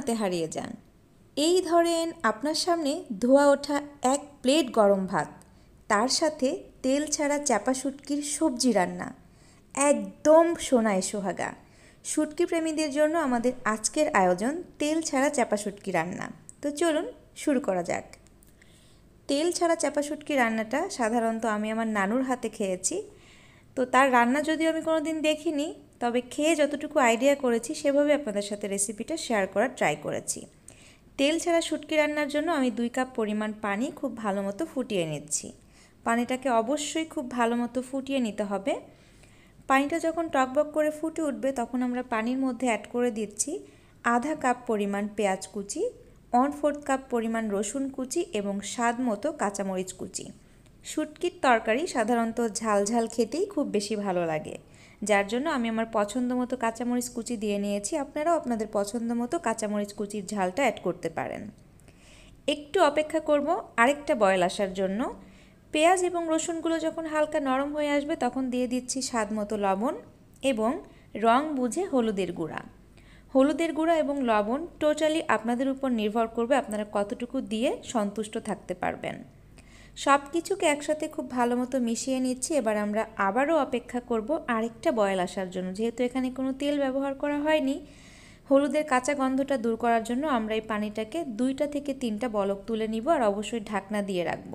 বানাতে হারিয়ে যান। এই ধরেন আপনার সামনে ধোয়া ওঠা এক প্লেট গরম ভাত, তার সাথে তেল ছাড়া চাপা শুটকির সবজি রান্না, একদম সোনায় সোহাগা। শুটকি প্রেমীদের জন্য আমাদের আজকের আয়োজন তেল ছাড়া চাপা শুটকি রান্না। তো চলুন শুরু করা যাক। তেল ছাড়া চাপা শুটকি রান্নাটা সাধারণত আমি আমার নানুর হাতে খেয়েছি। তো তার রান্না যদিও আমি কোনো দিন দেখিনি, তবে খেয়ে যতটুকু আইডিয়া করেছি সেভাবে আপনাদের সাথে রেসিপিটা শেয়ার করার ট্রাই করেছি। তেল ছাড়া শুটকি রান্নার জন্য আমি 2 কাপ পরিমাণ পানি খুব ভালো মতো ফুটিয়ে নিচ্ছি। পানিটাকে অবশ্যই খুব ভালো মতো ফুটিয়ে নিতে হবে। পানিটা যখন টকবক করে ফুটে উঠবে তখন আমরা পানির মধ্যে অ্যাড করে দিচ্ছি আধা কাপ পরিমাণ পেঁয়াজ কুচি, 1/4 কাপ পরিমাণ রসুন কুচি এবং স্বাদ মতো কাঁচামরিচ কুচি। শুটকির তরকারি সাধারণত ঝাল ঝাল খেতেই খুব বেশি ভালো লাগে, যার জন্য আমি আমার পছন্দ মতো কাঁচামরিচ কুচি দিয়ে নিয়েছি। আপনারাও আপনাদের পছন্দ মতো কাঁচামরিচ কুচির ঝালটা অ্যাড করতে পারেন। একটু অপেক্ষা করব আরেকটা বয়েল আসার জন্য। পেঁয়াজ এবং রসুনগুলো যখন হালকা নরম হয়ে আসবে তখন দিয়ে দিচ্ছি স্বাদ মতো লবণ এবং রং বুঝে হলুদের গুঁড়া। হলুদের গুঁড়া এবং লবণ টোটালি আপনাদের উপর নির্ভর করবে আপনারা কতটুকু দিয়ে সন্তুষ্ট থাকতে পারবেন। সব কিছুকে একসাথে খুব ভালো মতো মিশিয়ে নিচ্ছি। এবার আমরা আবারও অপেক্ষা করব আরেকটা বয়েল আসার জন্য। যেহেতু এখানে কোনো তেল ব্যবহার করা হয়নি, হলুদের কাঁচা গন্ধটা দূর করার জন্য আমরা এই পানিটাকে 2টা থেকে 3টা বলক তুলে নিব আর অবশ্যই ঢাকনা দিয়ে রাখব।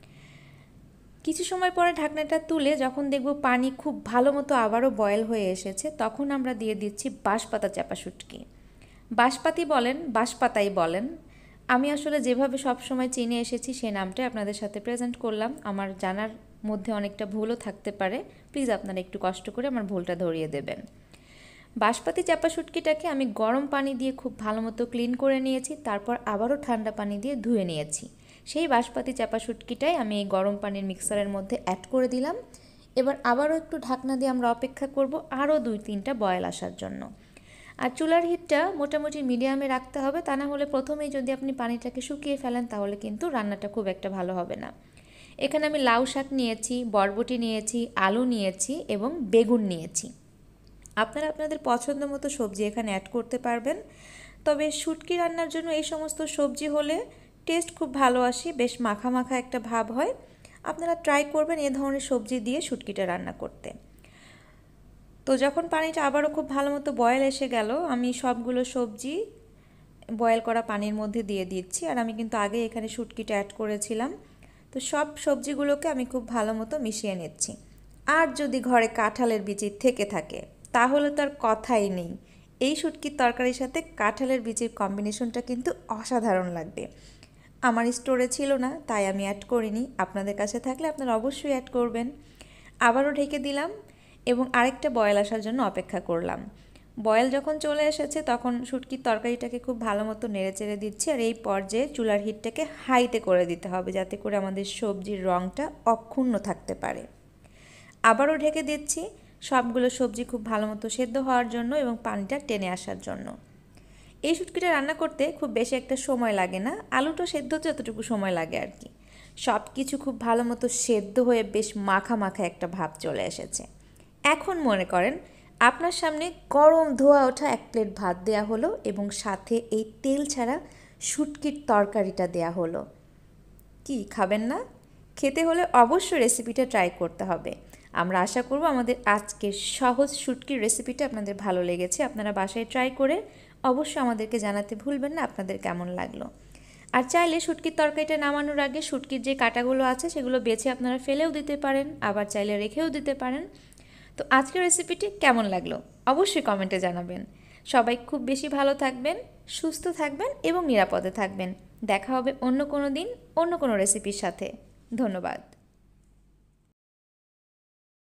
কিছু সময় পরে ঢাকনাটা তুলে যখন দেখব পানি খুব ভালো মতো আবারও বয়েল হয়ে এসেছে তখন আমরা দিয়ে দিচ্ছি বাঁশপাতা চাপা শুটকি। বাঁশপাতি বলেন, বাঁশপাতাই বলেন, আমি আসলে যেভাবে সবসময় চিনে এসেছি সে নামটাই আপনাদের সাথে প্রেজেন্ট করলাম। আমার জানার মধ্যে অনেকটা ভুলও থাকতে পারে, প্লিজ আপনারা একটু কষ্ট করে আমার ভুলটা ধরিয়ে দেবেন। বাঁশপাতি চাপা শুটকিটাকে আমি গরম পানি দিয়ে খুব ভালো মতো ক্লিন করে নিয়েছি, তারপর আবারও ঠান্ডা পানি দিয়ে ধুয়ে নিয়েছি। সেই বাঁশপাতি চাপা শুটকিটাই আমি এই গরম পানির মিক্সারের মধ্যে অ্যাড করে দিলাম। এবার আবারও একটু ঢাকনা দিয়ে আমরা অপেক্ষা করব আরও 2-3টা বয়েল আসার জন্য। আর চুলার হিটটা মোটামুটি মিডিয়ামে রাখতে হবে, তা না হলে প্রথমেই যদি আপনি পানিটাকে শুকিয়ে ফেলেন তাহলে কিন্তু রান্নাটা খুব একটা ভালো হবে না। এখানে আমি লাউ শাক নিয়েছি, বরবটি নিয়েছি, আলু নিয়েছি এবং বেগুন নিয়েছি। আপনারা আপনাদের পছন্দ মতো সবজি এখানে অ্যাড করতে পারবেন, তবে শুটকি রান্নার জন্য এই সমস্ত সবজি হলে টেস্ট খুব ভালো আসে, বেশ মাখা মাখা একটা ভাব হয়। আপনারা ট্রাই করবেন এ ধরনের সবজি দিয়ে শুটকিটা রান্না করতে। তো যখন পানিটা আবারও খুব ভালো মতো বয়েল এসে গেল, আমি সবগুলো সবজি বয়েল করা পানির মধ্যে দিয়ে দিচ্ছি। আর আমি কিন্তু আগে এখানে শুটকিটা অ্যাড করেছিলাম। তো সব সবজিগুলোকে আমি খুব ভালো মতো মিশিয়ে নিচ্ছি। আর যদি ঘরে কাঁঠালের বিচি থেকে থাকে তাহলে তো আর কথাই নেই, এই শুটকির তরকারির সাথে কাঁঠালের বিচির কম্বিনেশনটা কিন্তু অসাধারণ লাগবে। আমার স্টোরে ছিল না তাই আমি অ্যাড করিনি, আপনাদের কাছে থাকলে আপনারা অবশ্যই অ্যাড করবেন। আবারও ঢেকে দিলাম এবং আরেকটা বয়েল আসার জন্য অপেক্ষা করলাম। বয়েল যখন চলে এসেছে তখন শুটকির তরকারিটাকে খুব ভালো মতো নেড়েচেড়ে দিচ্ছি। আর এই পর্যায়ে চুলার হিটটাকে হাইতে করে দিতে হবে যাতে করে আমাদের সবজির রঙটা অক্ষুণ্ণ থাকতে পারে। আবারও ঢেকে দিচ্ছি সবগুলো সবজি খুব ভালো মতো সেদ্ধ হওয়ার জন্য এবং পানিটা টেনে আসার জন্য। এই শুটকিটা রান্না করতে খুব বেশি একটা সময় লাগে না, আলুটা সেদ্ধ হতে যতটুকু সময় লাগে আর কি। সব কিছু খুব ভালো মতো সেদ্ধ হয়ে বেশ মাখা মাখা একটা ভাব চলে এসেছে। এখন মনে করেন আপনার সামনে গরম ধোয়া ওঠা 1 প্লেট ভাত দেয়া হলো এবং সাথে এই তেল ছাড়া শুটকির তরকারিটা দেয়া হলো। কি খাবেন না? খেতে হলে অবশ্যই রেসিপিটা ট্রাই করতে হবে। আমরা আশা করব আমাদের আজকের সহজ শুটকির রেসিপিটা আপনাদের ভালো লেগেছে। আপনারা বাসায় ট্রাই করে অবশ্যই আমাদেরকে জানাতে ভুলবেন না আপনাদের কেমন লাগলো। আর চাইলে শুটকির তরকারিটা নামানোর আগে শুটকির যে কাঁটাগুলো আছে সেগুলো বেছে আপনারা ফেলেও দিতে পারেন, আবার চাইলে রেখেও দিতে পারেন। তো আজকের রেসিপিটি কেমন লাগলো অবশ্যই কমেন্টে জানাবেন। সবাই খুব বেশি ভালো থাকবেন, সুস্থ থাকবেন এবং নিরাপদে থাকবেন। দেখা হবে অন্য কোনো দিন অন্য কোনো রেসিপির সাথে। ধন্যবাদ।